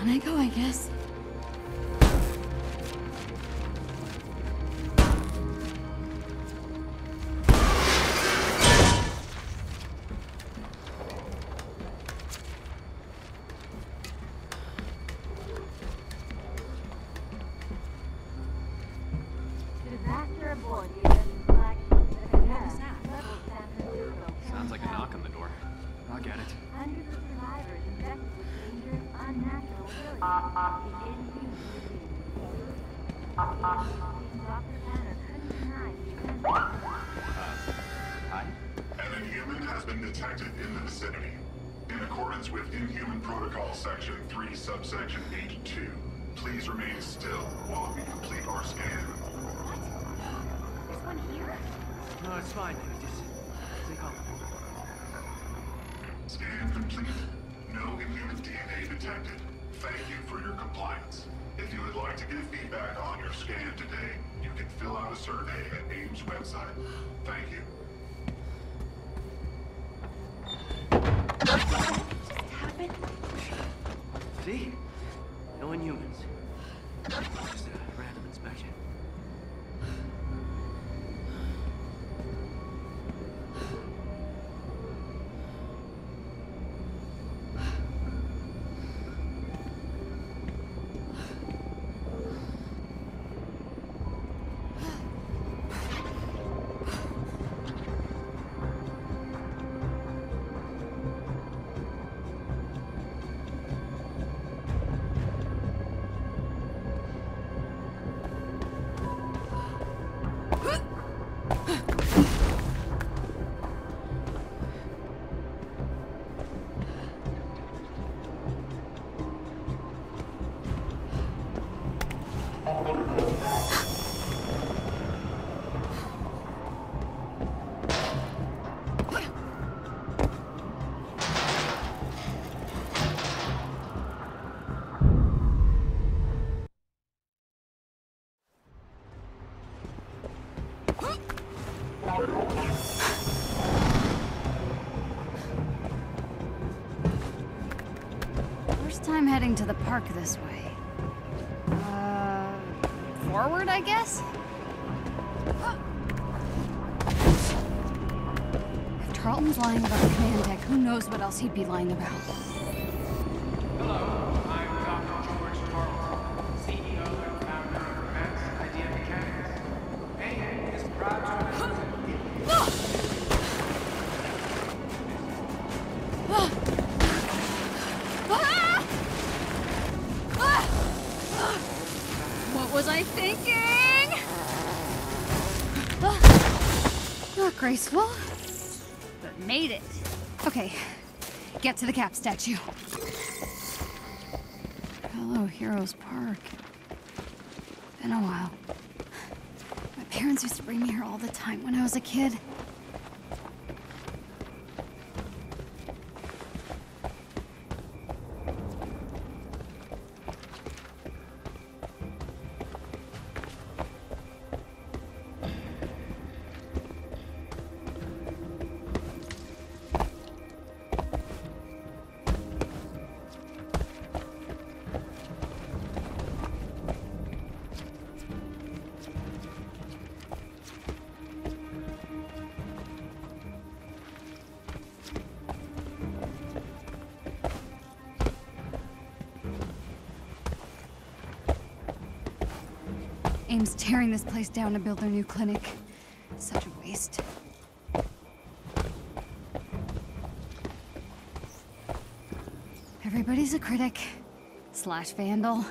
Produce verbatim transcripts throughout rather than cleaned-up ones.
Down I go, I guess. Disaster aboard the Aegis Black. Sounds like a knock on the door. I'll get it. Hundreds of survivors infected with dangerous, unnatural abilities. The inhuman disease. Doctor Banner couldn't deny the event. Hi? An inhuman has been detected in the vicinity. In accordance with Inhuman Protocol Section three, subsection H two, please remain still while we complete our scan. This one here? No, it's fine. Just stay calm. Scan complete. No inhuman D N A detected. Thank you for your compliance. If you would like to give feedback on your scan today, you can fill out a survey at AIM's website. Thank you. Happened? See? No inhumans. Just a random inspection. First time heading to the park this way. Uh, forward, I guess? If Tarleton's lying about the command deck, who knows what else he'd be lying about? Hello, I'm Doctor George Tarleton, C E O and founder of Advanced Idea Mechanics. AIM is proud to announce that What was I thinking? Not graceful, but made it. Okay, get to the Cap statue. Hello, Heroes Park. Been a while. My parents used to bring me here all the time when I was a kid. AIM's tearing this place down to build their new clinic. Such a waste. Everybody's a critic slash vandal.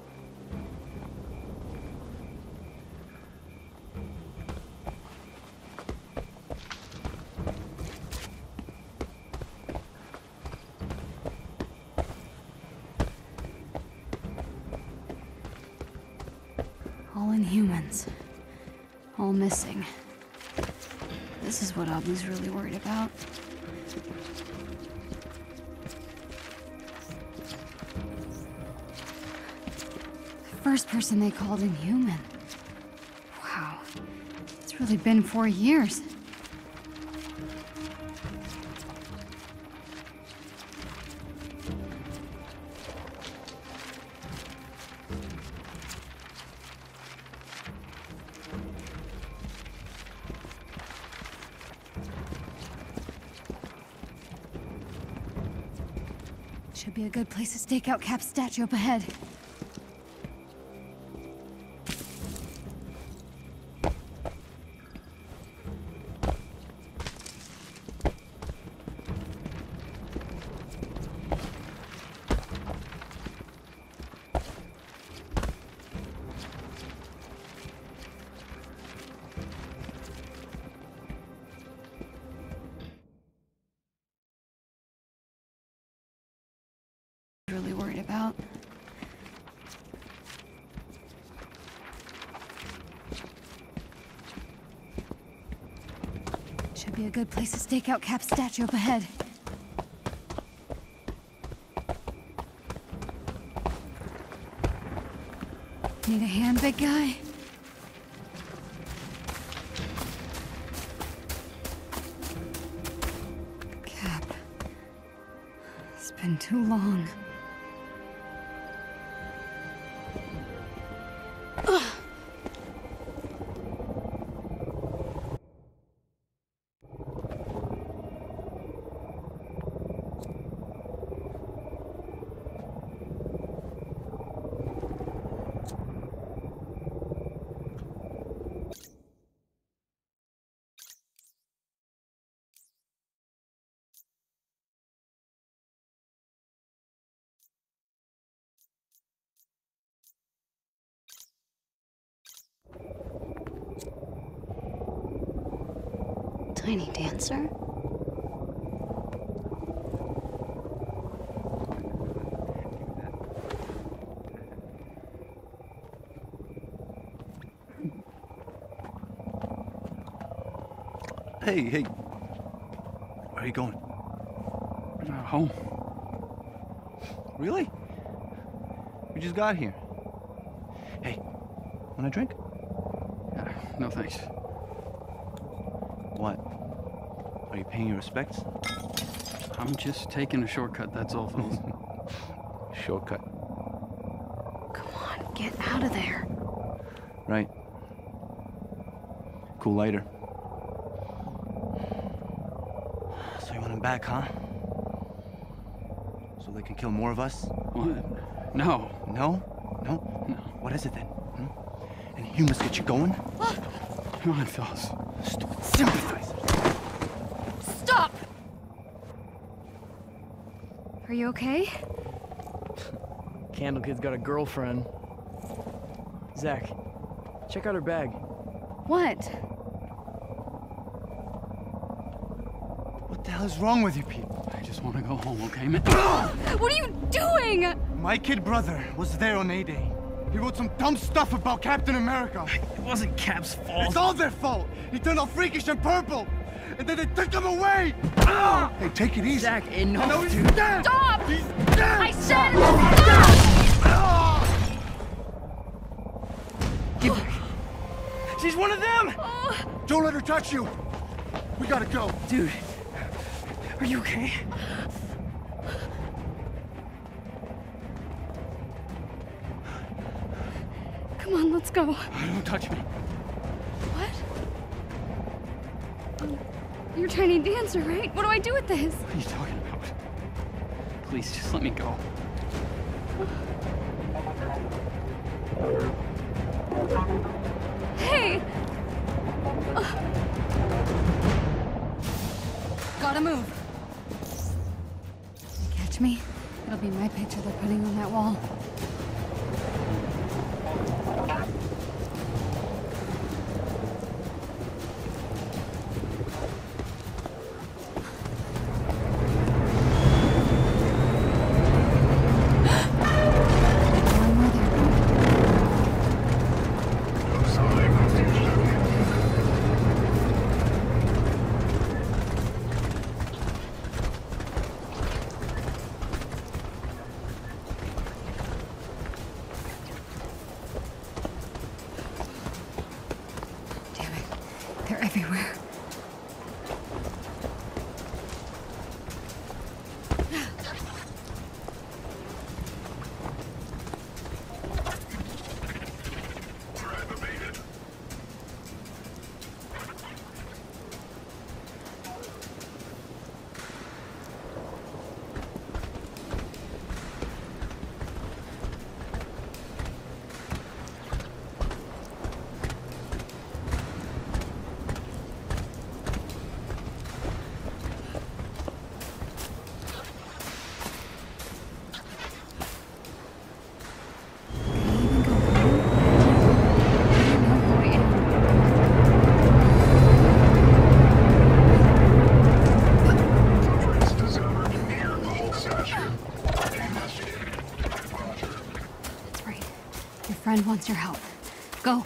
All Inhumans. All missing. This is what Abu's really worried about. The first person they called Inhuman. Wow. It's really been four years. Should be a good place to stake out Cap's statue up ahead. Really worried about. Should be a good place to stake out Cap's statue up ahead. Need a hand, big guy? Cap. It's been too long. Tiny dancer? Hey, hey. Where are you going? Uh, home. Really? We just got here. Hey, want a drink? Uh, no thanks. What? Are you paying your respects? I'm just taking a shortcut, that's all, fellas. Shortcut. Come on, get out of there. Right. Cool lighter. So you want him back, huh? So they can kill more of us? What? No. No? No? No. What is it then? Hmm? Any humans get you going? Come on, fellas. Stupid sympathizer. Stop! Are you okay? Candle Kid's got a girlfriend. Zach, check out her bag. What? What the hell is wrong with you people? I just want to go home, okay, man? What are you doing? My kid brother was there on A-Day. He wrote some dumb stuff about Captain America. It wasn't Cap's fault. It's all their fault. He turned all freakish and purple. And then they took him away. Hey, take it easy. Zach, enough, I know he's dude. dead. Stop! He's dead. I said stop! Give her. She's one of them! Don't let her touch you. We gotta go. Dude, are you okay? Come on, let's go. Don't touch me. What? Um, you're Tiny Dancer, right? What do I do with this? What are you talking about? Please, just let me go. Hey! Uh, gotta move. You catch me? It'll be my picture they're putting on that wall. They're everywhere. friend wants your help. Go.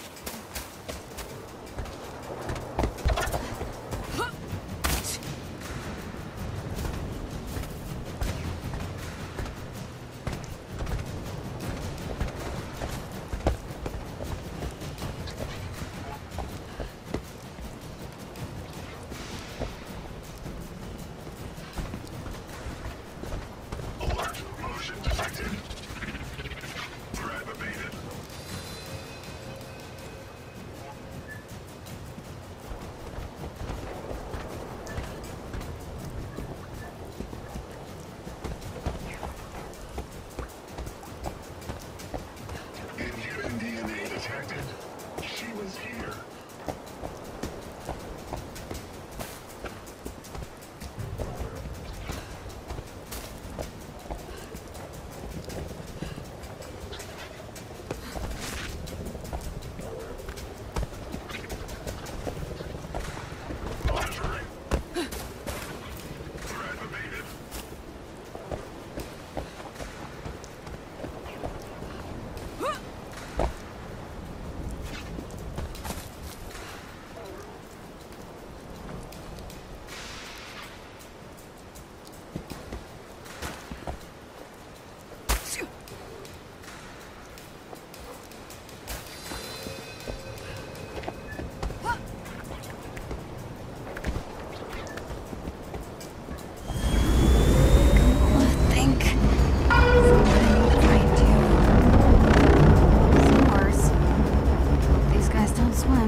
Alert. Motion detected. Threat abated. Inhuman D N A detected. She was here. Monitoring. Threat abated. Think. Somebody find you. Some worse. These guys don't swim.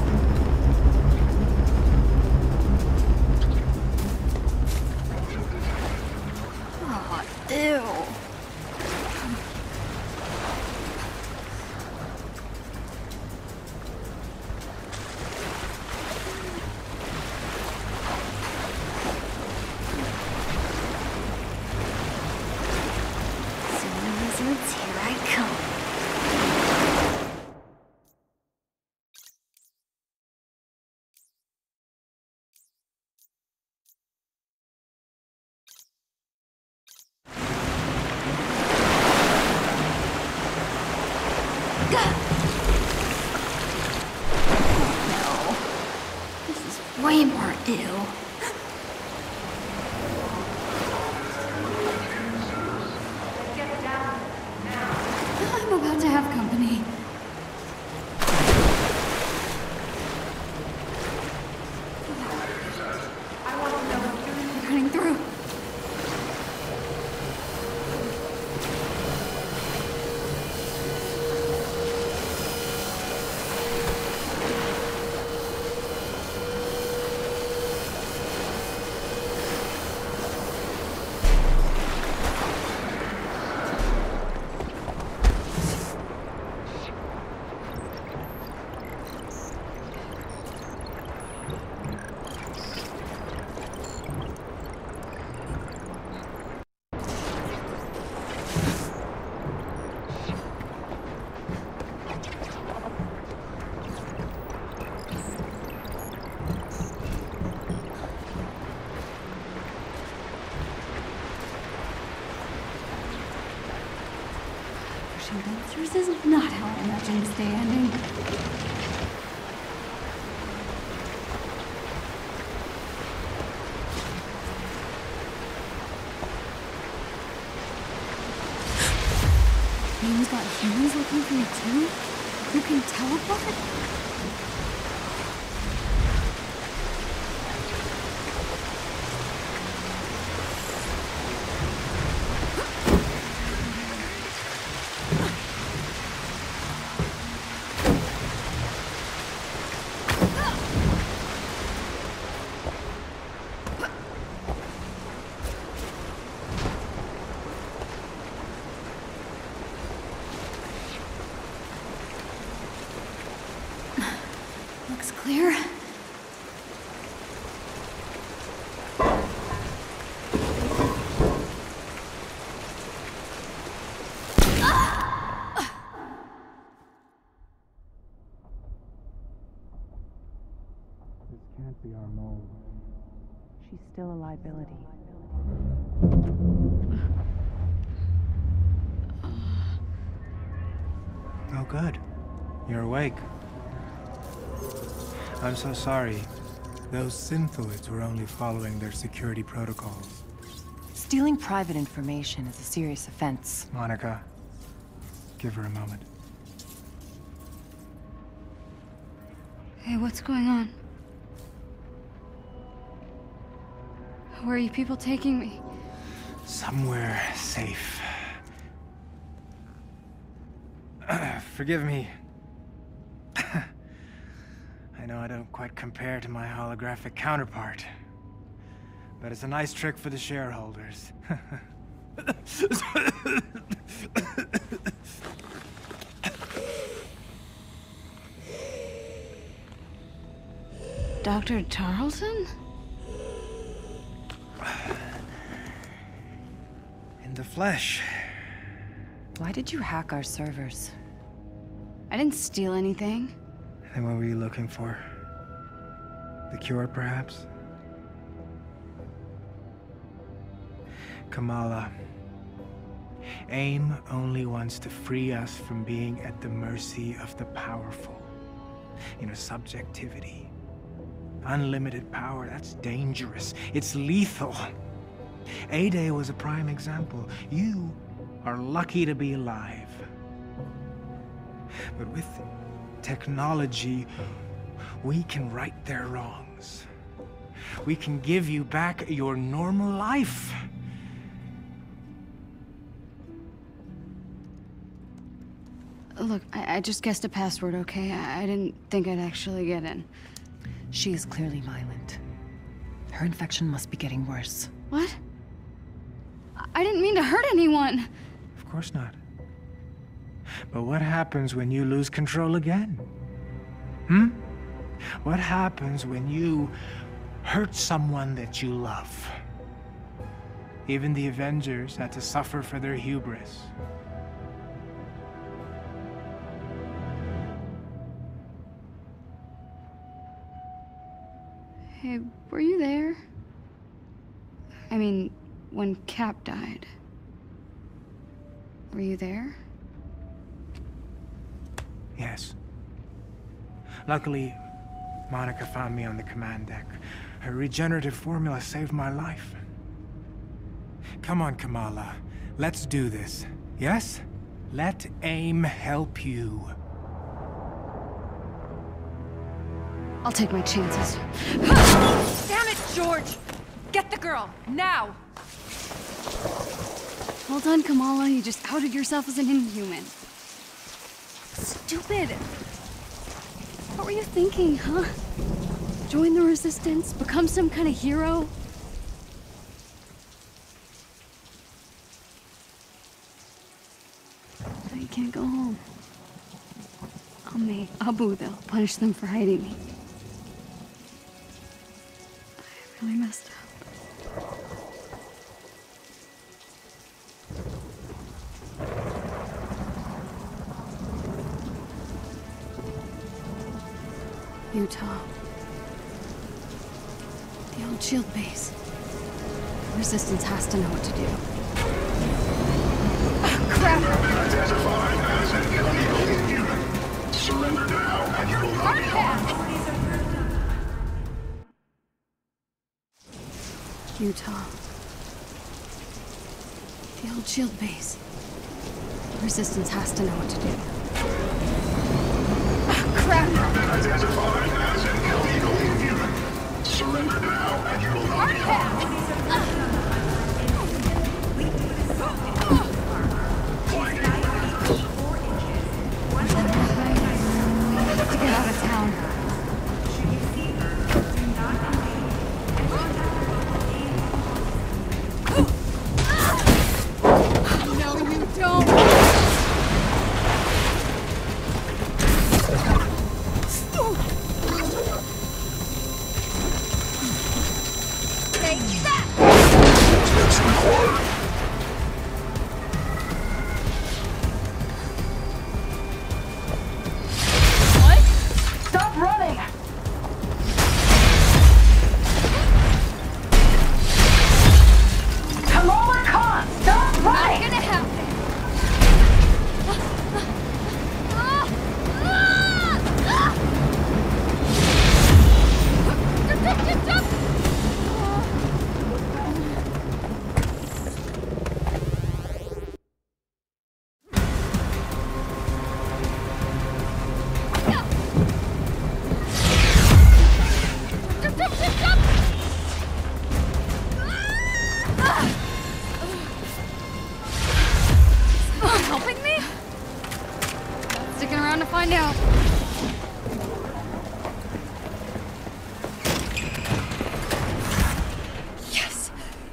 Oh, ew. Silly lizards, here I come. Gah! No. This is way more ew. I'm about to have company. They're cutting through. Pushing dancers is not how I imagined this day ending. Name's got humans looking for you too? You can teleport? Looks clear. This can't be our mole. She's still a liability. Oh, good. You're awake. I'm so sorry. Those synthoids were only following their security protocols. Stealing private information is a serious offense. Monica, give her a moment. Hey, what's going on? Where are you people taking me? Somewhere safe. Forgive me. I know I don't quite compare to my holographic counterpart, but it's a nice trick for the shareholders. Doctor Tarleton? In the flesh. Why did you hack our servers? I didn't steal anything. Then what were you looking for? The cure, perhaps? Kamala, AIM only wants to free us from being at the mercy of the powerful. You know, subjectivity. Unlimited power, that's dangerous. It's lethal. A-Day was a prime example. You are lucky to be alive. But with technology, we can right their wrongs. We can give you back your normal life. Look, I, I just guessed a password, okay? I, I didn't think I'd actually get in. She is clearly violent. Her infection must be getting worse. What? I, I didn't mean to hurt anyone. Of course not. But what happens when you lose control again? Hmm? What happens when you hurt someone that you love? Even the Avengers had to suffer for their hubris. Hey, were you there? I mean, when Cap died. Were you there? Yes. Luckily, Monica found me on the command deck. Her regenerative formula saved my life. Come on, Kamala. Let's do this. Yes? Let AIM help you. I'll take my chances. Damn it, George! Get the girl, now! Well done, Kamala. You just outed yourself as an Inhuman. Stupid! What were you thinking, huh? Join the Resistance? Become some kind of hero? Now you can't go home. I'll make Abu, they'll punish them for hiding me. I really messed up. Utah. The old shield base. The Resistance has to know what to do. Oh, crap! Identified as an illegal inhuman. Surrender now and you will not be harmed. Utah. The old shield base. The Resistance has to know what to do. Oh, crap! Identified as an illegal inhuman. Surrender now and you will not be harmed. To get out of town. No, you don't! Take that! around to find out. Yes!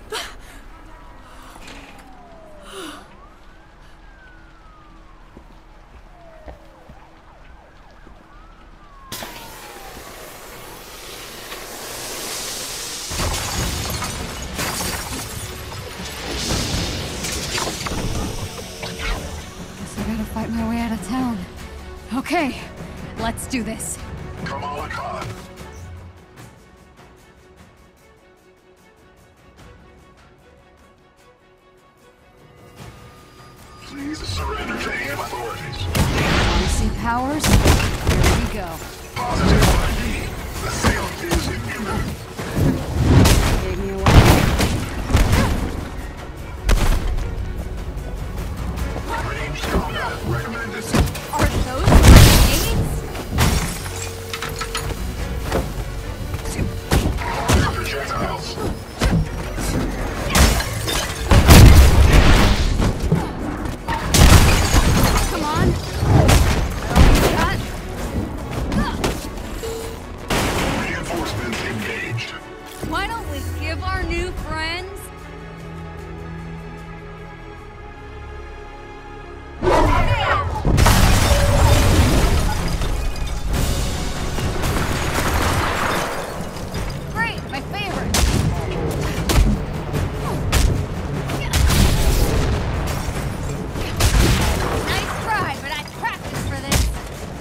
Fight my way out of town. Okay, let's do this. Kamala Khan. Please surrender to A M authorities. Want to see Powers? Here we go. Positive I D. The assailant is immune. Gave me a while. Ranged combat recommended. Are those grenades? Projectiles. Come on. Got. Reinforcements engaged. Why don't we give our new friends? Great, my favorite. Nice try, but I practiced for this.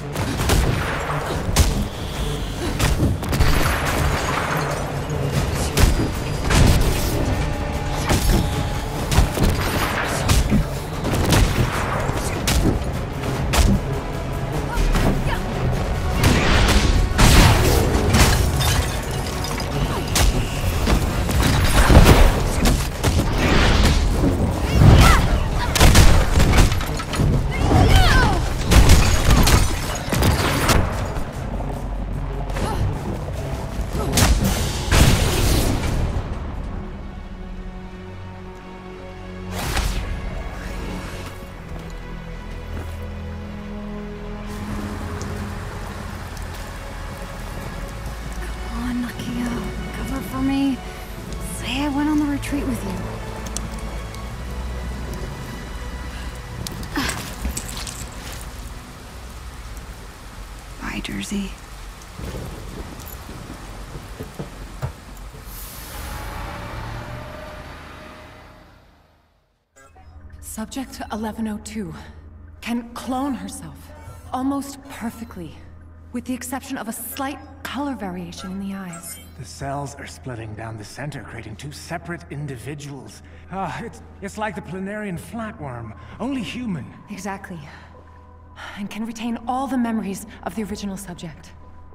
Come on, Nakia. Cover for me. Say I went on the retreat with you. Bye, Jersey. Subject eleven oh two can clone herself almost perfectly, with the exception of a slight color variation in the eyes. The cells are splitting down the center, creating two separate individuals. Ah, it's, it's like the planarian flatworm, only human. Exactly. And can retain all the memories of the original subject.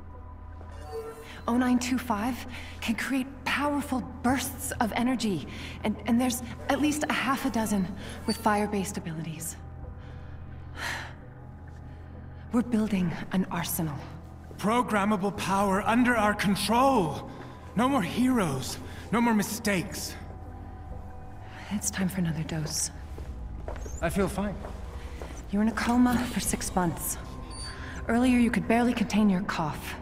oh nine two five can create powerful bursts of energy, and, and there's at least a half a dozen with fire-based abilities. We're building an arsenal. Programmable power under our control. No more heroes, no more mistakes. It's time for another dose. I feel fine. You were in a coma for six months. Earlier, you could barely contain your cough.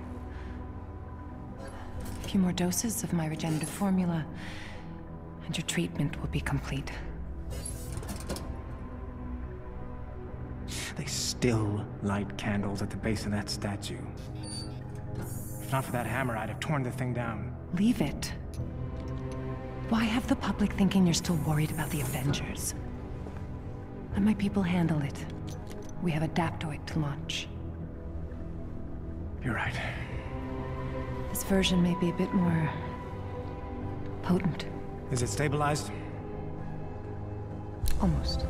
A few more doses of my regenerative formula, and your treatment will be complete. They still light candles at the base of that statue. If not for that hammer, I'd have torn the thing down. Leave it. Why have the public thinking you're still worried about the Avengers? Let my people handle it. We have Adaptoid to launch. You're right. This version may be a bit more potent. Is it stabilized? Almost.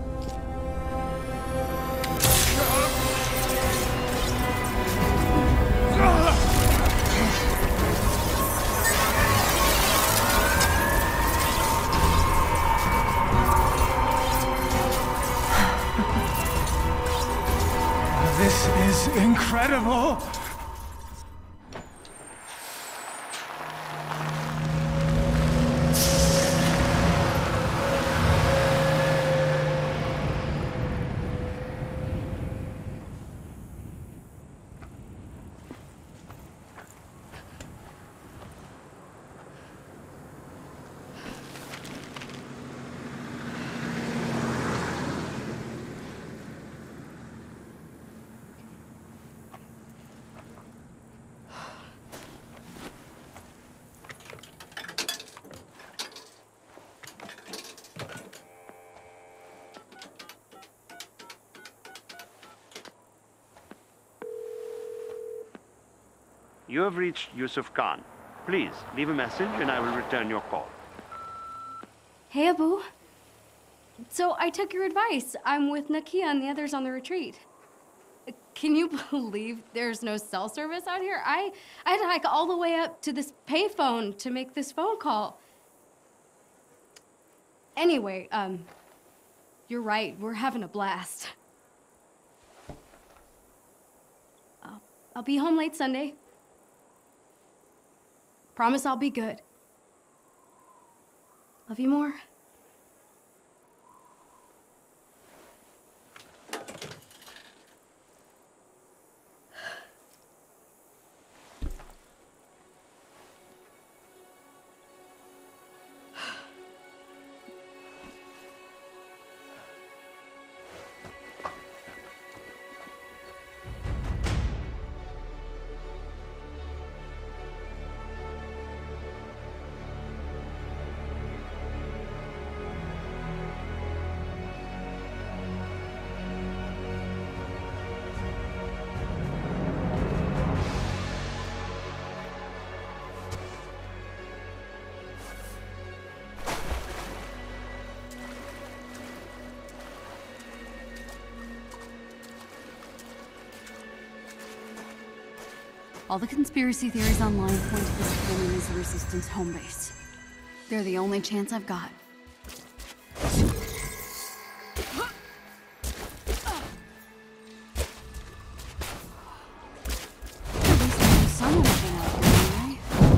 This is incredible! You have reached Yusuf Khan. Please, leave a message and I will return your call. Hey, Abu. So I took your advice. I'm with Nakia and the others on the retreat. Can you believe there's no cell service out here? I, I had to hike all the way up to this payphone to make this phone call. Anyway, um, you're right. We're having a blast. I'll, I'll be home late Sunday. Promise I'll be good. Love you more. All the conspiracy theories online point to this building as the Resistance home base. They're the only chance I've got. At least there's someone looking out here, right?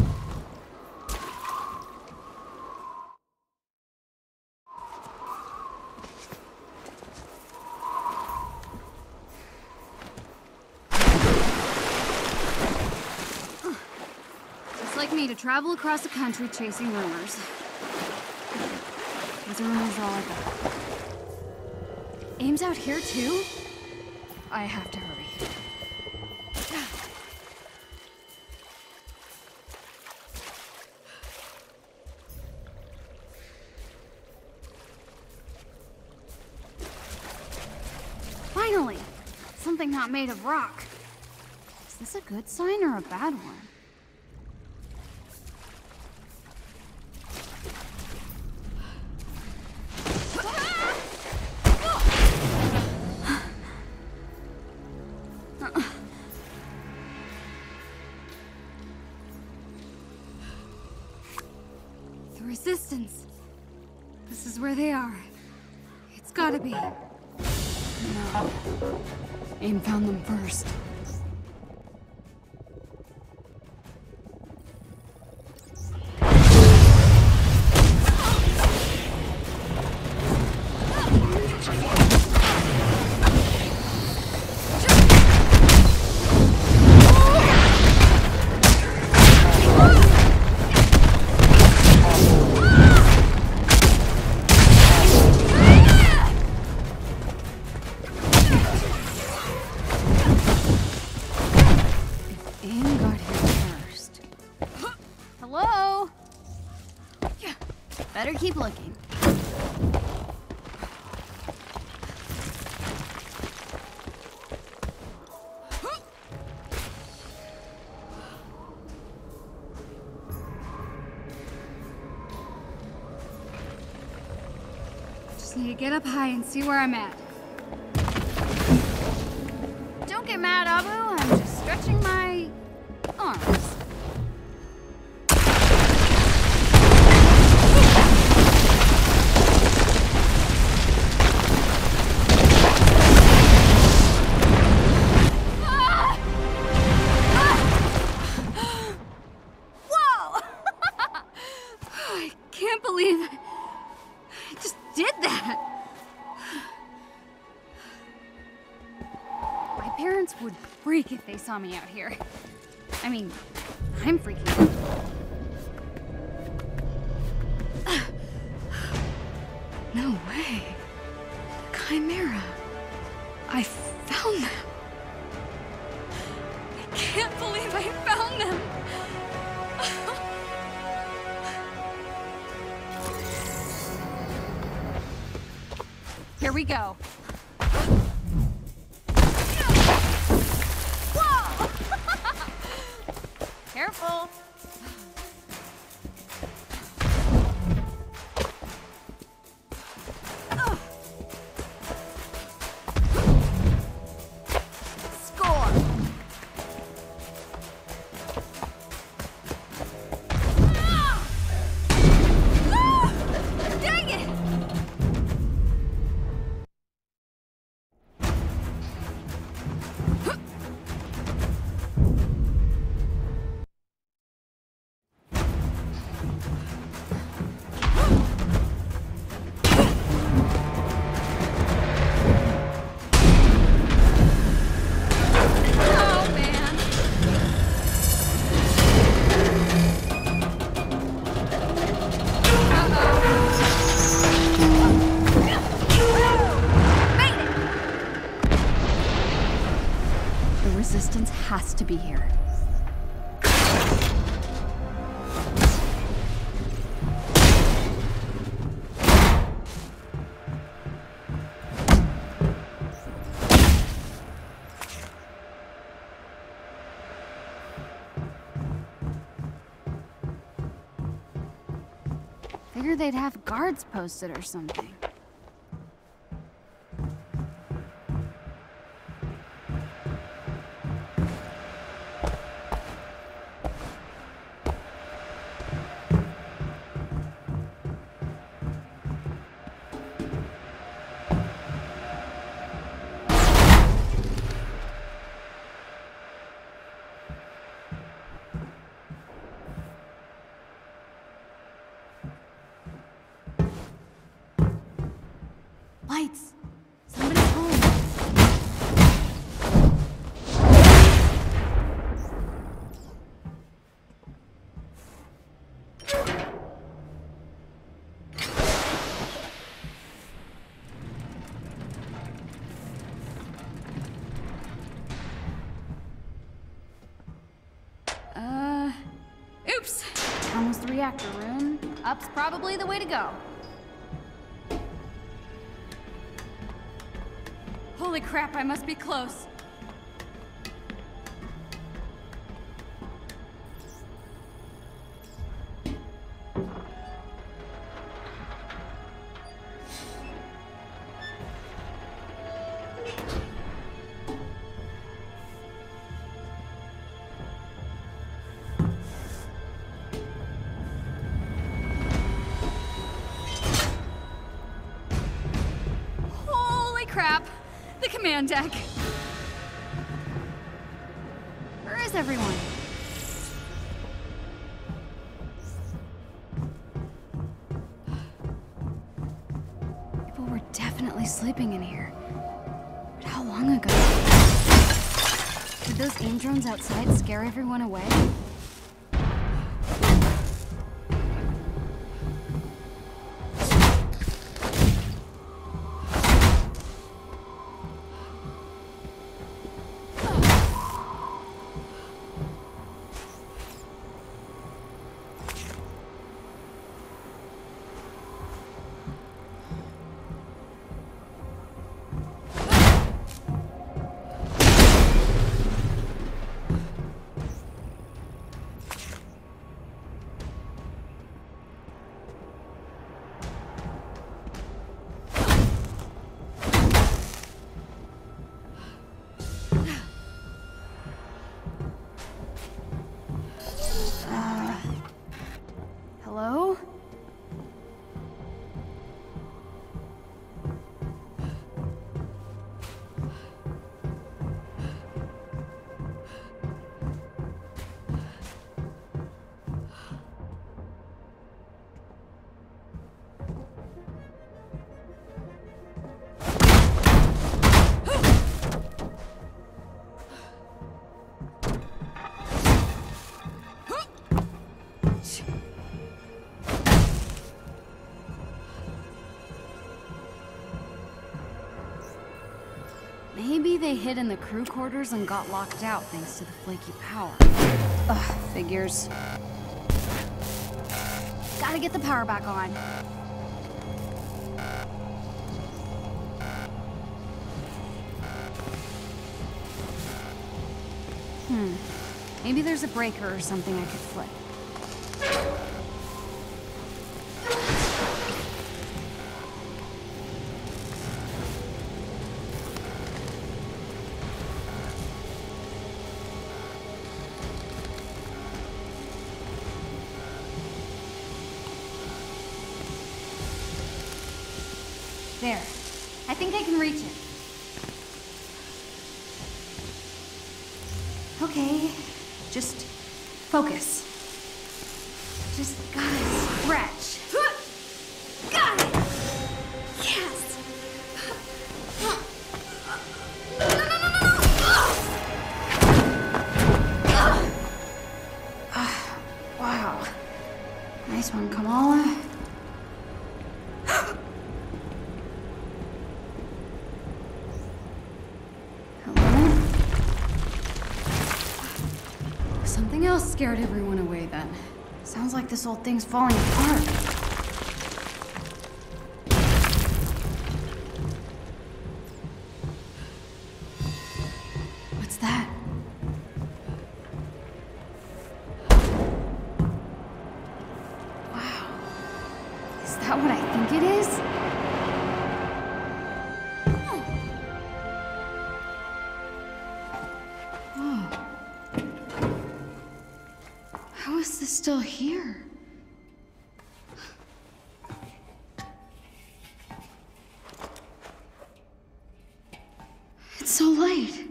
Like me to travel across the country chasing rumors. These rumors are all I got. Aim's out here too? I have to hurry. Finally! Something not made of rock. Is this a good sign or a bad one? Resistance. This is where they are. It's gotta be. No. Aim found them first. Better keep looking. Just need to get up high and see where I'm at. Don't get mad, Abu. I'm just stretching my arms. Would freak if they saw me out here. I mean, I'm freaking out. No way. Chimera. I found them. I can't believe I found them. Here we go. Careful. Has to be here. Figured they'd have guards posted or something. Lights! Somebody's home. Uh... Oops! Almost the reactor room. Up's probably the way to go. Holy crap, I must be close. Holy crap! The command deck. Where is everyone? People were definitely sleeping in here. But how long ago? Did those AIM drones outside scare everyone away? Hello? Maybe they hid in the crew quarters and got locked out thanks to the flaky power. Ugh, figures. Gotta get the power back on. Hmm. Maybe there's a breaker or something I could flip. There. I think I can reach it. Okay. Just focus. Just gotta stretch. Got it! Yes! No, no, no, no, no! Ah, wow. Nice one, Kamala. Something else scared everyone away then. Sounds like this old thing's falling apart. What's that? Wow. Is that what I think it is? How is this still here? It's so light.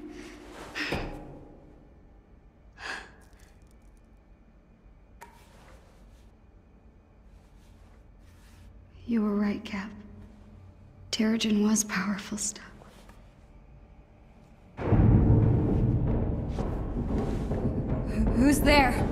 You were right, Cap. Terrigen was powerful stuff. Who's there?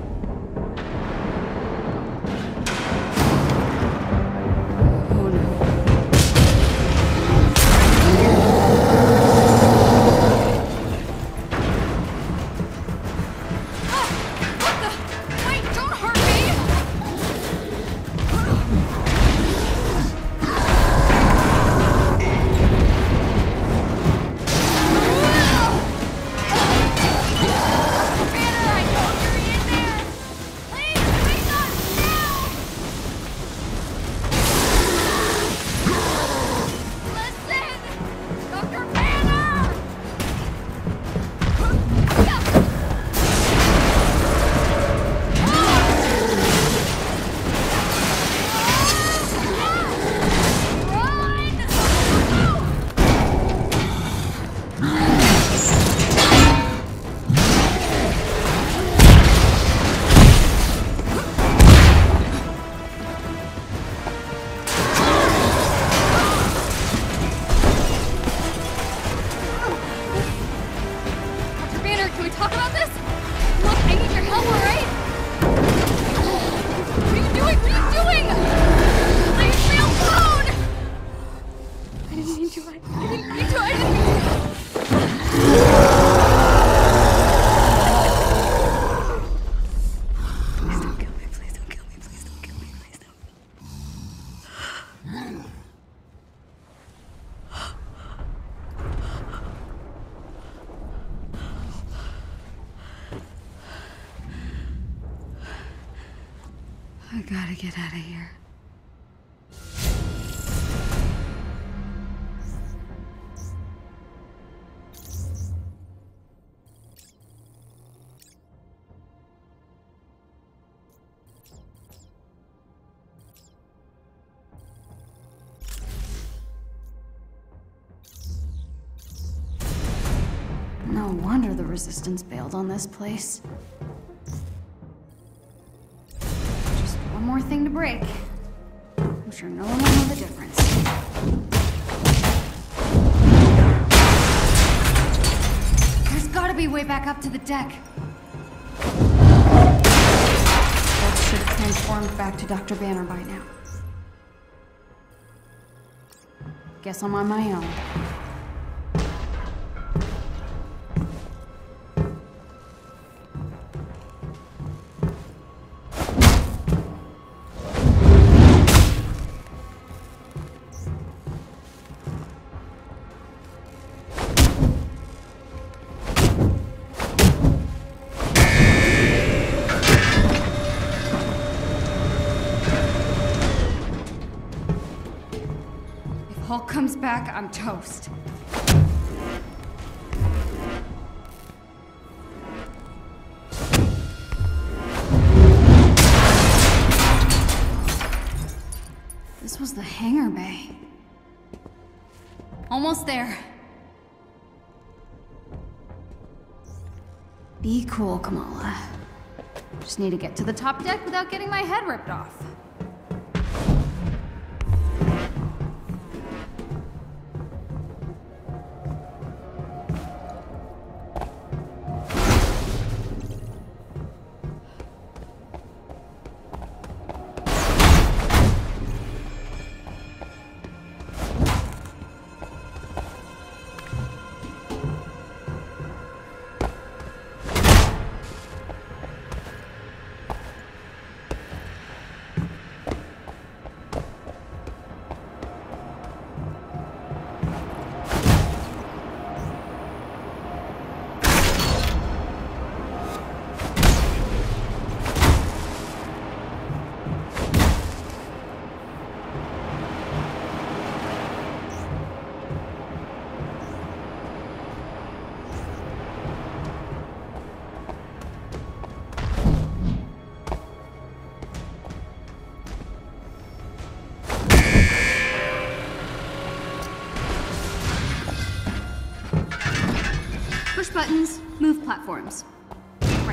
I gotta get out of here. No wonder the Resistance bailed on this place. One more thing to break. I'm sure no one will know the difference. There's gotta be a way back up to the deck. That should have transformed back to Doctor Banner by now. Guess I'm on my own. comes back, I'm toast. This was the hangar bay. Almost there. Be cool, Kamala. Just need to get to the top deck without getting my head ripped off. Push buttons, move platforms. Right.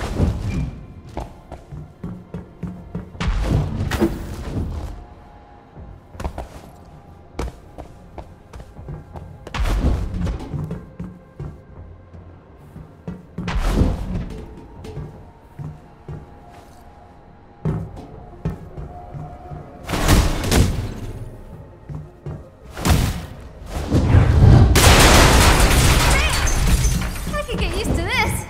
Get used to this.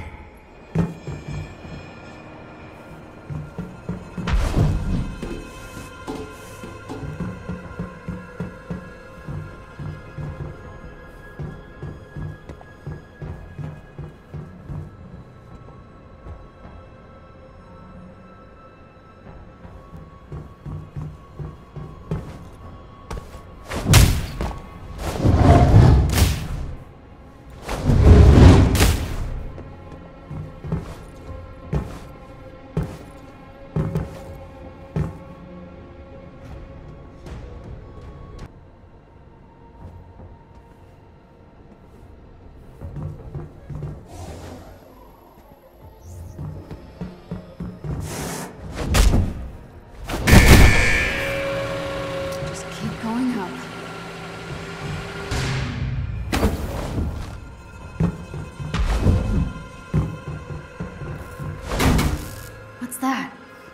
What's that?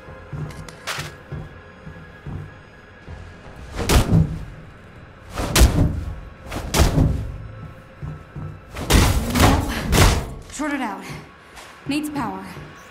Nope. Shorted out. Needs power.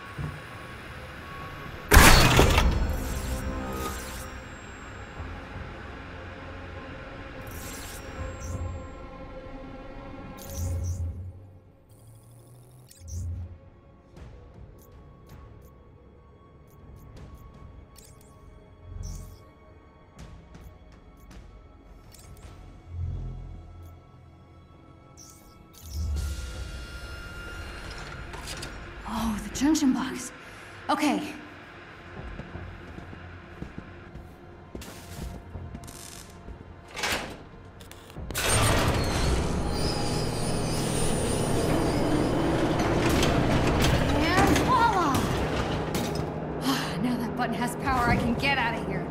Oh, the junction box. Okay. And voila! Now that button has power, I can get out of here.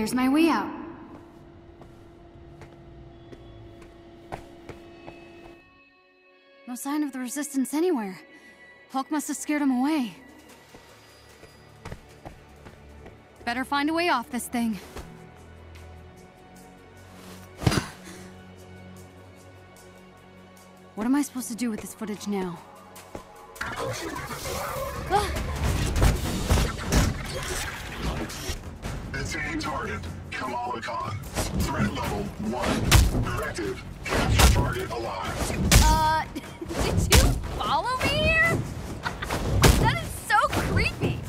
Here's my way out. No sign of the Resistance anywhere. Hulk must have scared him away. Better find a way off this thing. What am I supposed to do with this footage now? Attain target, Kamala Khan. Threat level one. Directive, capture target alive. Uh, did you follow me here? That is so creepy.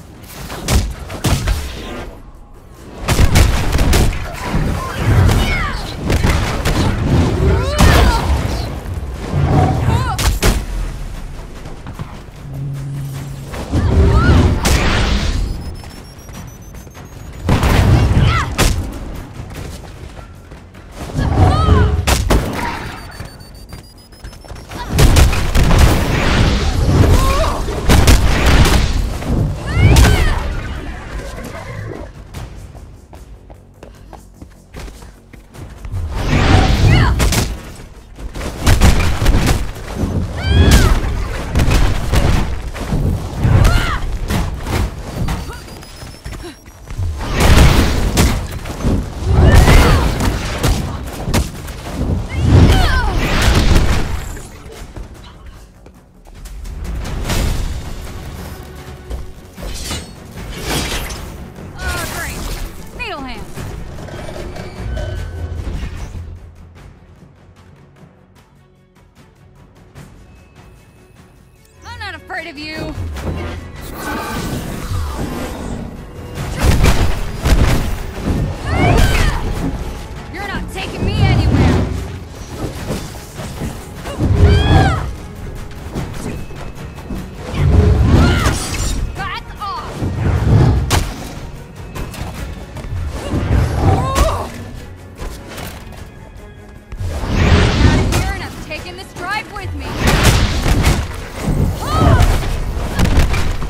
Of you. You're not taking me anywhere. Back off. I'm out of here and I'm taking this drive with me.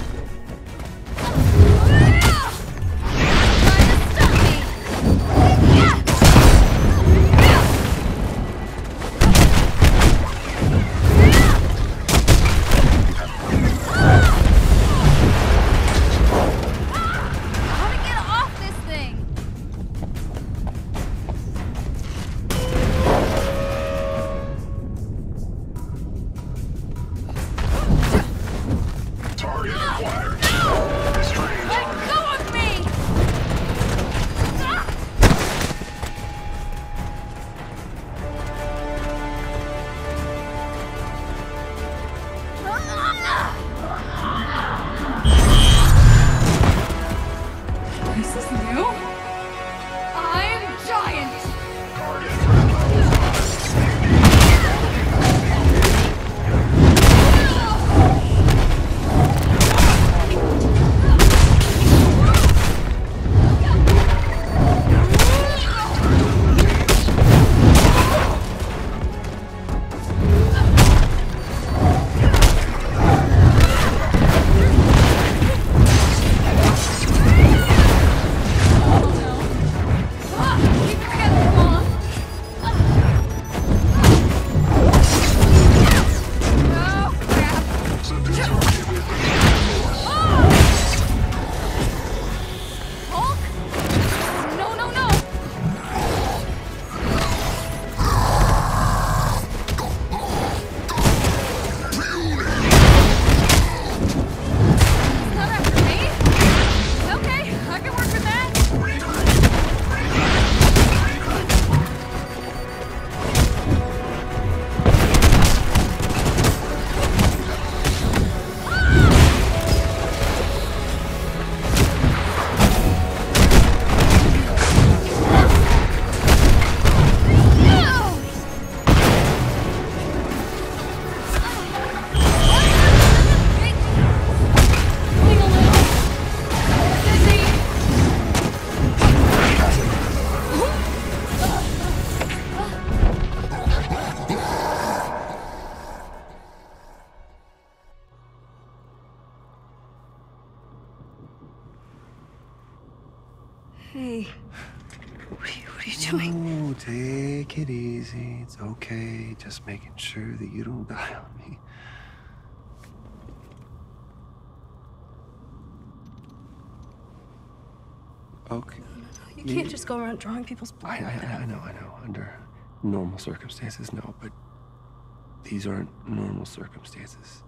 are you doing? Oh, take it easy. It's okay. Just making sure that you don't die on me. Okay. You can't just go around drawing people's blood. I, I, I know, I know. Under normal circumstances, no, but these aren't normal circumstances.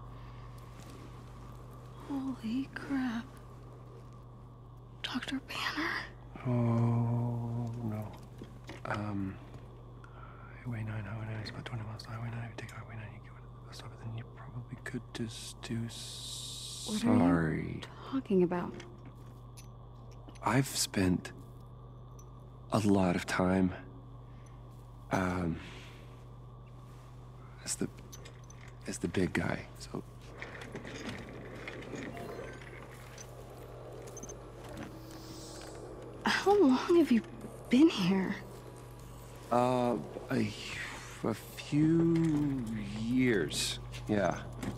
Holy crap. Doctor Banner? Oh, no. Um, Highway nine, Highway nine is about twenty miles to Highway nine. If you take Highway nine, you get one at the bus stop, then you probably could just do... What Sorry. are you talking about? I've spent a lot of time um, as the as the big guy. So how long have you been here? uh, a, a few years, yeah.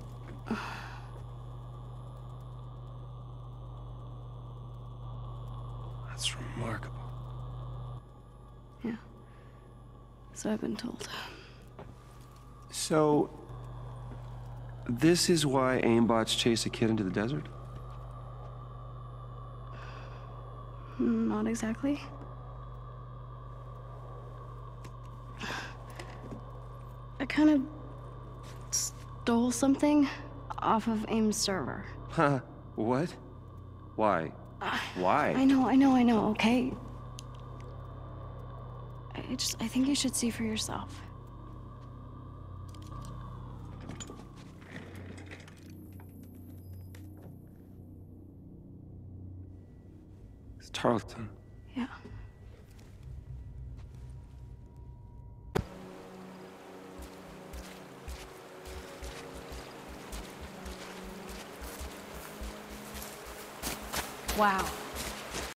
That's remarkable. Yeah. So I've been told. So, this is why aimbots chase a kid into the desert? Not exactly. I kind of stole something off of AIM's server. Huh? What? Why? Why? I know, I know, I know, okay? I just, I think you should see for yourself. It's Tarleton. Yeah. Wow.